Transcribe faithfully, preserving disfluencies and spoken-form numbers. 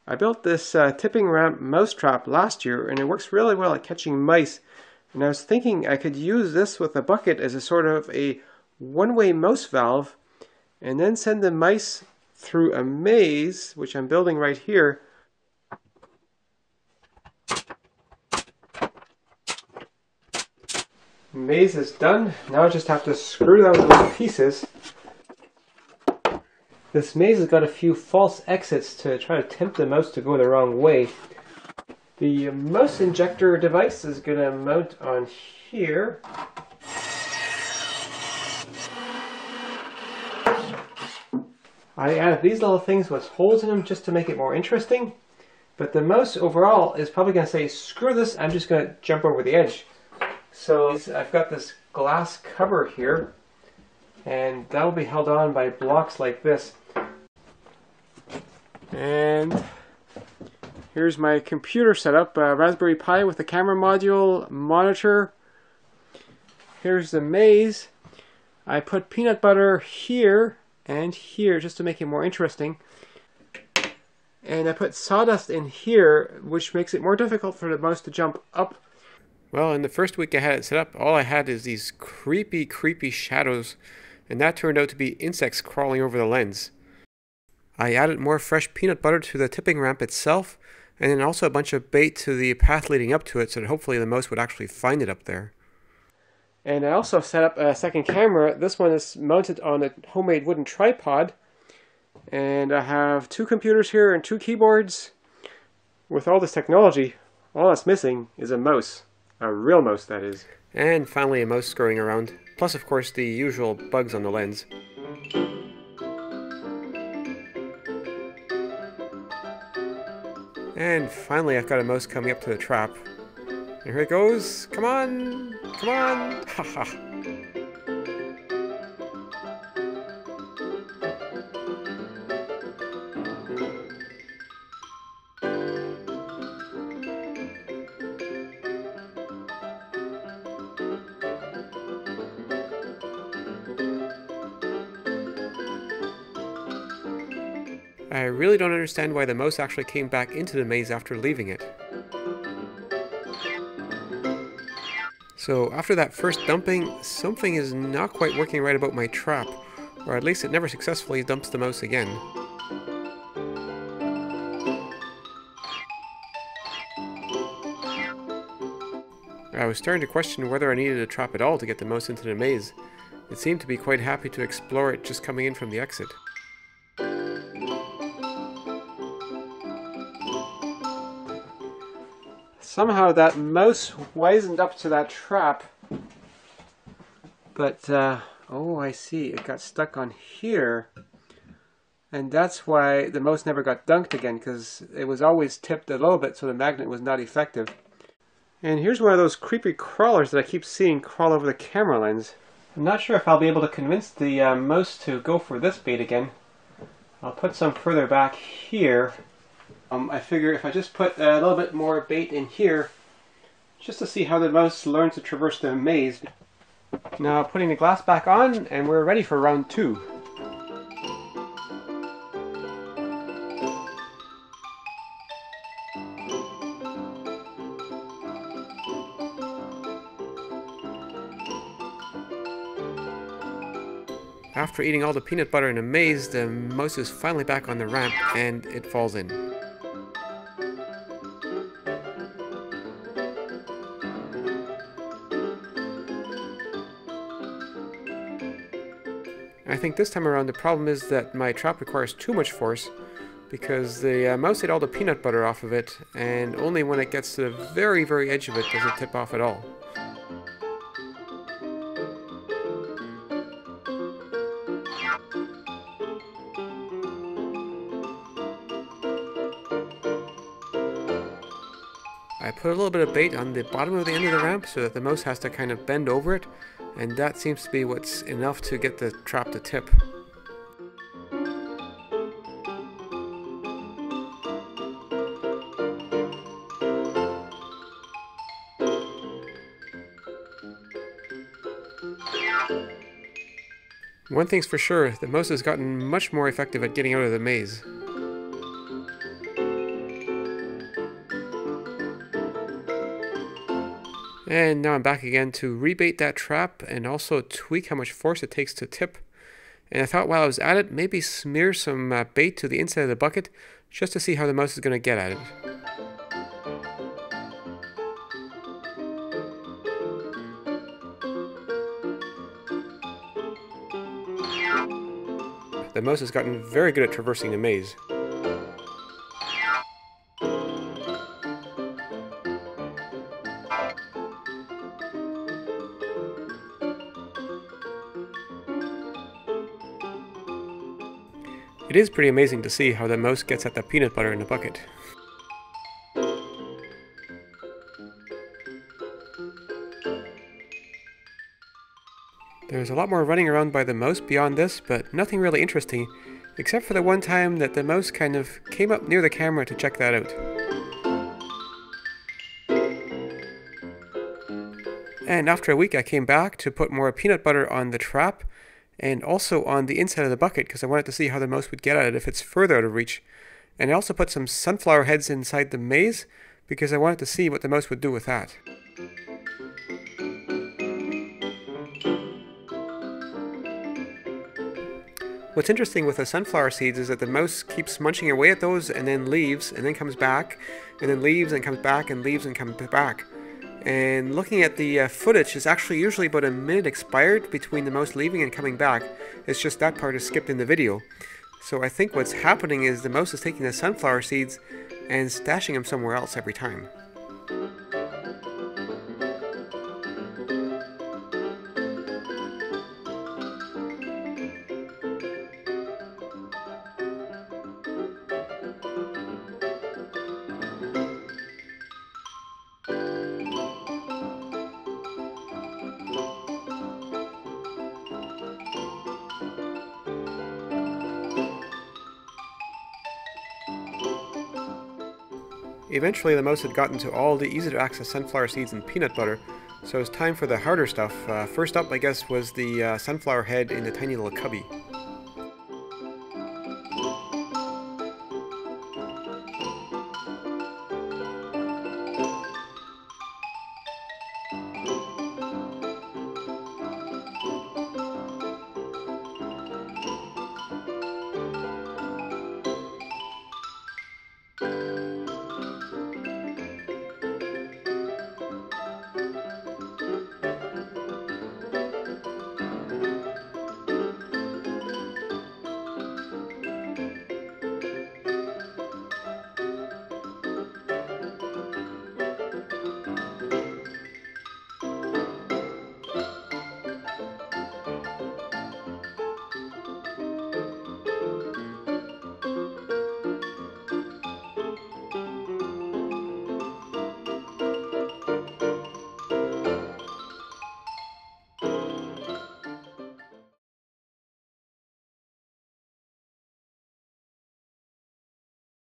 I built this uh, tipping ramp mouse trap last year, and it works really well at catching mice. And I was thinking I could use this with a bucket as a sort of a one-way mouse valve, and then send the mice through a maze, which I'm building right here. Maze is done. Now I just have to screw out those pieces. This maze has got a few false exits to try to tempt the mouse to go the wrong way. The mouse injector device is going to mount on here. I added these little things with holes in them just to make it more interesting. But the mouse overall is probably going to say, screw this, I'm just going to jump over the edge. So I've got this glass cover here, and that will be held on by blocks like this. And here's my computer setup, a Raspberry Pi with a camera module, monitor. Here's the maze. I put peanut butter here and here just to make it more interesting. And I put sawdust in here, which makes it more difficult for the mouse to jump up. Well, in the first week I had it set up, all I had is these creepy, creepy shadows, and that turned out to be insects crawling over the lens. I added more fresh peanut butter to the tipping ramp itself, and then also a bunch of bait to the path leading up to it, so that hopefully the mouse would actually find it up there. And I also set up a second camera. This one is mounted on a homemade wooden tripod, and I have two computers here and two keyboards. With all this technology, all that's missing is a mouse. A real mouse, that is. And finally a mouse scurrying around, plus of course the usual bugs on the lens. And finally I've got a mouse coming up to the trap. And here it goes. Come on! Come on! Haha! I really don't understand why the mouse actually came back into the maze after leaving it. So after that first dumping, something is not quite working right about my trap, or at least it never successfully dumps the mouse again. I was starting to question whether I needed a trap at all to get the mouse into the maze. It seemed to be quite happy to explore it just coming in from the exit. Somehow that mouse wisened up to that trap, but uh, oh, I see, it got stuck on here, and that's why the mouse never got dunked again, because it was always tipped a little bit so the magnet was not effective. And here's one of those creepy crawlers that I keep seeing crawl over the camera lens. I'm not sure if I'll be able to convince the uh, mouse to go for this bait again. I'll put some further back here. Um, I figure if I just put a little bit more bait in here, just to see how the mouse learns to traverse the maze. Now putting the glass back on, and we're ready for round two. After eating all the peanut butter in a maze, the mouse is finally back on the ramp, and it falls in. I think this time around the problem is that my trap requires too much force, because the uh, mouse ate all the peanut butter off of it, and only when it gets to the very, very edge of it does it tip off at all. I put a little bit of bait on the bottom of the end of the ramp so that the mouse has to kind of bend over it, and that seems to be what's enough to get the trap to tip. One thing's for sure, the mouse has gotten much more effective at getting out of the maze. And now I'm back again to rebait that trap and also tweak how much force it takes to tip. And I thought while I was at it, maybe smear some uh, bait to the inside of the bucket just to see how the mouse is going to get at it. The mouse has gotten very good at traversing the maze. It is pretty amazing to see how the mouse gets at the peanut butter in the bucket. There's a lot more running around by the mouse beyond this, but nothing really interesting, except for the one time that the mouse kind of came up near the camera to check that out. And after a week I came back to put more peanut butter on the trap, and also on the inside of the bucket because I wanted to see how the mouse would get at it if it's further out of reach. And I also put some sunflower heads inside the maze because I wanted to see what the mouse would do with that. What's interesting with the sunflower seeds is that the mouse keeps munching away at those and then leaves and then comes back and then leaves and comes back and leaves and comes back. And looking at the uh, footage, is actually usually about a minute expired between the mouse leaving and coming back. It's just that part is skipped in the video. So I think what's happening is the mouse is taking the sunflower seeds and stashing them somewhere else every time. Eventually the mouse had gotten to all the easy to access sunflower seeds and peanut butter, so it was time for the harder stuff. Uh, first up, I guess, was the uh, sunflower head in the tiny little cubby.